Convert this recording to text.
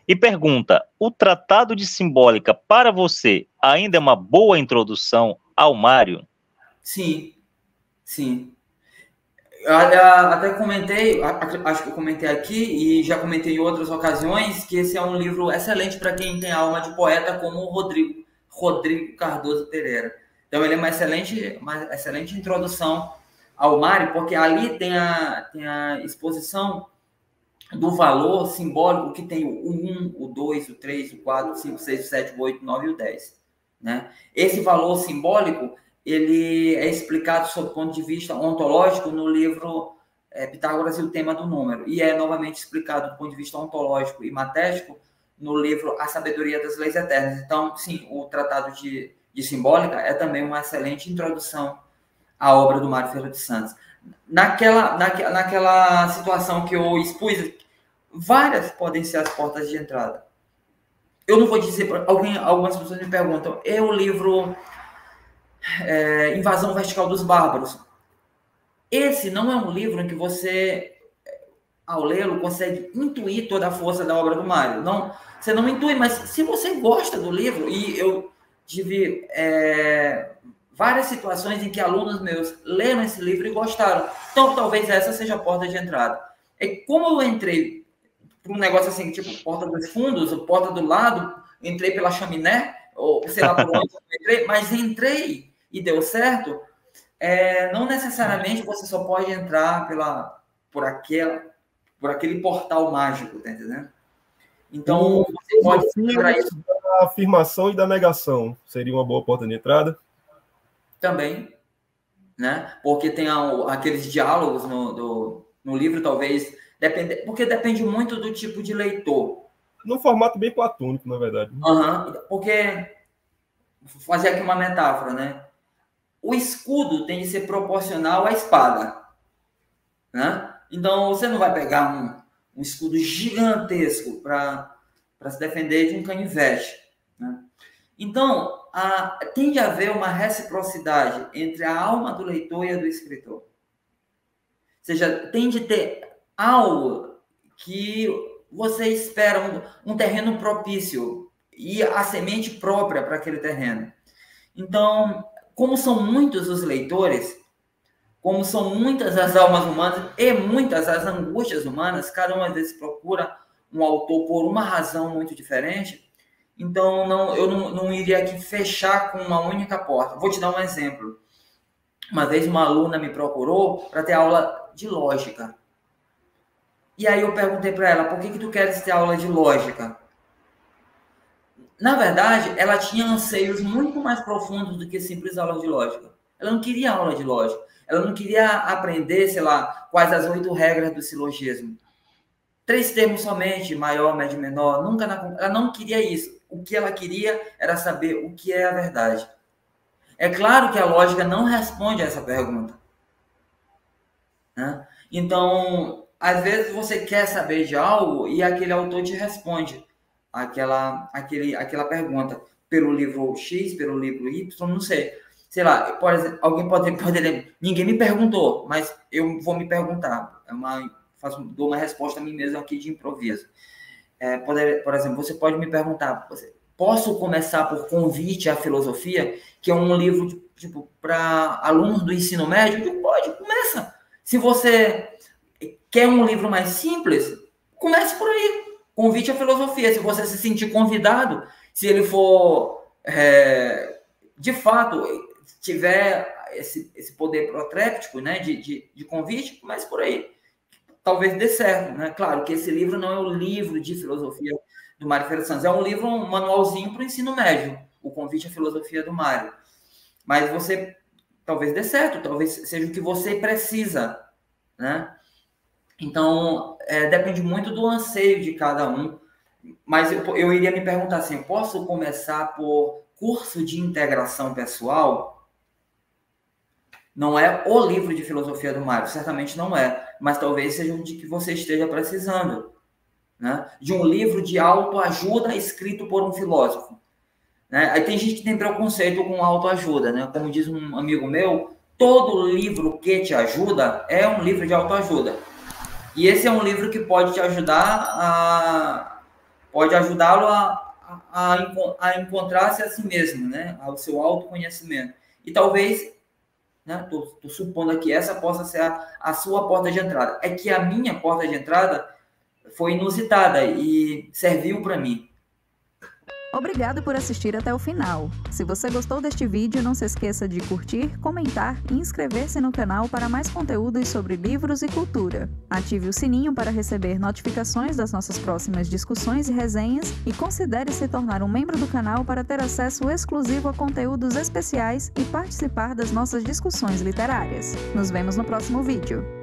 e pergunta: o Tratado de Simbólica, para você, ainda é uma boa introdução ao Mário? Sim, sim. Eu até comentei, acho que eu comentei aqui e já comentei em outras ocasiões, que esse é um livro excelente para quem tem alma de poeta, como o Rodrigo Cardoso Pereira. Então ele é uma excelente introdução ao Mário, porque ali tem a exposição do valor simbólico que tem o 1, o 2, o 3, o 4, o 5, o 6, o 7, o 8, o 9 e o 10. Né? Esse valor simbólico ele é explicado sob o ponto de vista ontológico no livro Pitágoras e o Tema do Número, e é novamente explicado do ponto de vista ontológico e matético no livro A Sabedoria das Leis Eternas. Então, sim, o Tratado de Simbólica é também uma excelente introdução à obra do Mário Ferreira dos Santos. Naquela situação que eu expus, várias podem ser as portas de entrada. Eu não vou dizer, algumas pessoas me perguntam, é o livro Invasão Vertical dos Bárbaros. Esse não é um livro em que você, ao lê-lo, consegue intuir toda a força da obra do Mário. Não, você não intui, mas se você gosta do livro, e eu tive várias situações em que alunos meus leram esse livro e gostaram. Então, talvez essa seja a porta de entrada. Como eu entrei para um negócio assim, tipo porta dos fundos, porta do lado, entrei pela chaminé, ou sei lá por onde eu entrei, mas entrei e deu certo, não necessariamente você só pode entrar por aquele portal mágico, tá entendendo? Então, você pode da afirmação e da negação seria uma boa porta de entrada? Também, né? Porque tem aqueles diálogos no livro, talvez, porque depende muito do tipo de leitor. Num formato bem platônico, na verdade. Porque, vou fazer aqui uma metáfora, né? O escudo tem que ser proporcional à espada, né? Então, você não vai pegar um escudo gigantesco para se defender de um canivete, né? Então, tende a haver uma reciprocidade entre a alma do leitor e a do escritor. Ou seja, tem de ter algo que você espera, um terreno propício e a semente própria para aquele terreno. Então, como são muitos os leitores, como são muitas as almas humanas e muitas as angústias humanas, cada uma vezes procura um autor por uma razão muito diferente, então eu não iria aqui fechar com uma única porta. Vou te dar um exemplo. Uma vez uma aluna me procurou para ter aula de lógica. E aí eu perguntei para ela, por que tu queres ter aula de lógica? Na verdade, ela tinha anseios muito mais profundos do que simples aula de lógica. Ela não queria aula de lógica. Ela não queria aprender, sei lá, quais as 8 regras do silogismo. 3 termos somente, maior, médio, menor. Ela não queria isso. O que ela queria era saber o que é a verdade. É claro que a lógica não responde a essa pergunta, né? Então, às vezes você quer saber de algo e aquele autor te responde aquela pergunta pelo livro X, pelo livro Y, não sei. Sei lá, por exemplo, alguém pode ler. Ninguém me perguntou, mas eu vou me perguntar. Dou uma resposta a mim mesmo aqui de improviso. Por exemplo, você pode me perguntar, posso começar por Convite à Filosofia, que é um livro tipo para alunos do ensino médio? Pode, começa. Se você quer um livro mais simples, comece por aí. Convite à Filosofia. Se você se sentir convidado, se ele for, de fato, tiver esse poder protréptico, né, de convite, comece por aí. Talvez dê certo, né? Claro que esse livro não é o livro de filosofia do Mário Ferreira dos Santos, é um livro, um manualzinho para o ensino médio, o Convite à Filosofia do Mário. Mas você, talvez dê certo, talvez seja o que você precisa, né? Então, depende muito do anseio de cada um, mas eu iria me perguntar assim, eu posso começar por curso de integração pessoal? Não é o livro de filosofia do Mário, certamente não é, mas talvez seja um de que você esteja precisando, né? De um livro de autoajuda escrito por um filósofo, né? Aí tem gente que tem preconceito com autoajuda, né? Como diz um amigo meu, todo livro que te ajuda é um livro de autoajuda. E esse é um livro que pode te ajudar pode ajudá-lo a encontrar-se a si mesmo, né? Ao seu autoconhecimento. E talvez, né, tô supondo aqui, essa possa ser a sua porta de entrada. É que a minha porta de entrada foi inusitada e serviu para mim. Obrigado por assistir até o final. Se você gostou deste vídeo, não se esqueça de curtir, comentar e inscrever-se no canal para mais conteúdos sobre livros e cultura. Ative o sininho para receber notificações das nossas próximas discussões e resenhas e considere se tornar um membro do canal para ter acesso exclusivo a conteúdos especiais e participar das nossas discussões literárias. Nos vemos no próximo vídeo.